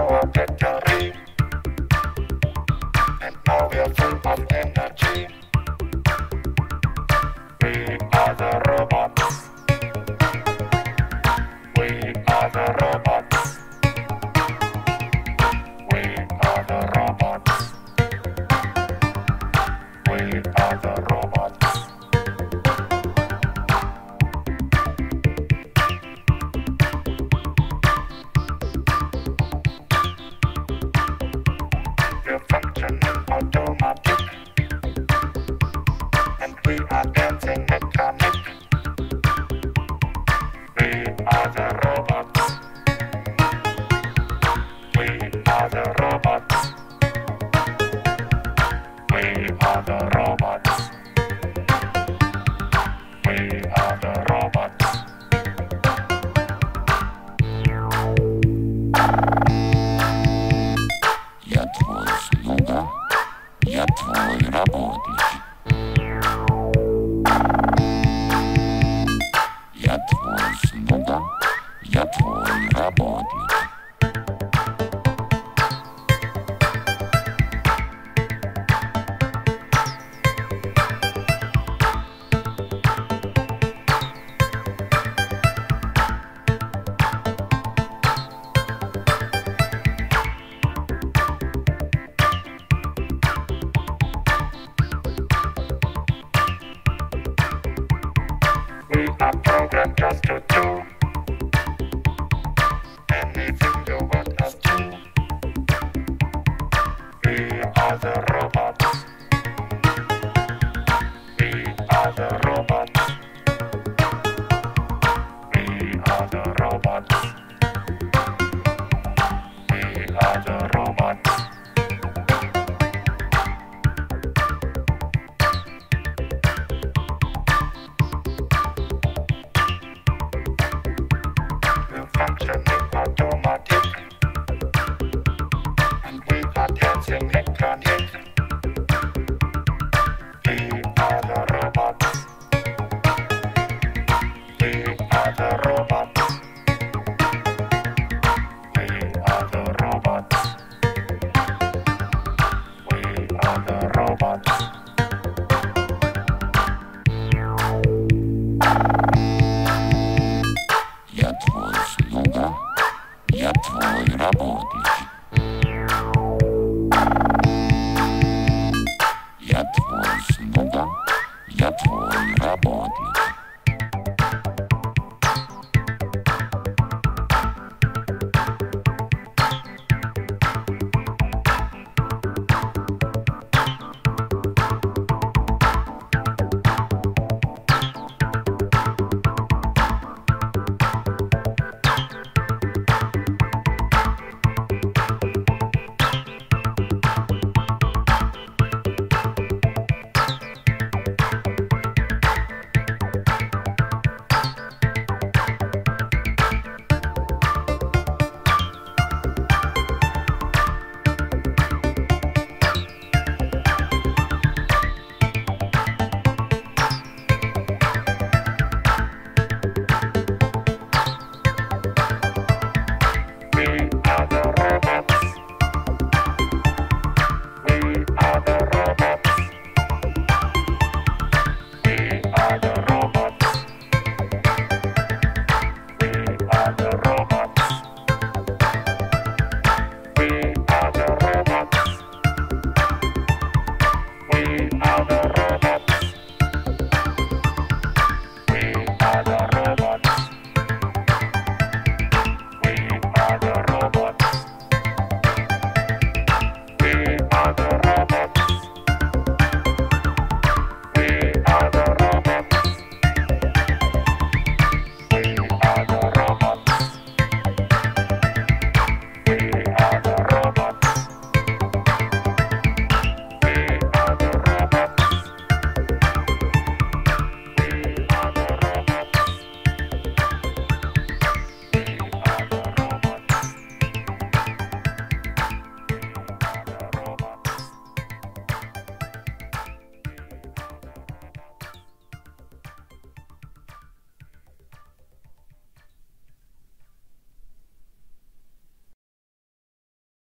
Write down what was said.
our victory. And now we're full of energy. We are the robots. We are the robots. We are the robots. We are the robots. We're functioning automatic, and we are dancing mechanic. We are the robots. We are the robots. We are the robots. We are the robots. Я твой слуга, я твой работник. Я твой слуга, я твой работник. We are programmed just to do anything you want us to. We are the robots. We are the robots. We are the robots. We are the robots. We're functioning automatic, and we are dancing mechanic.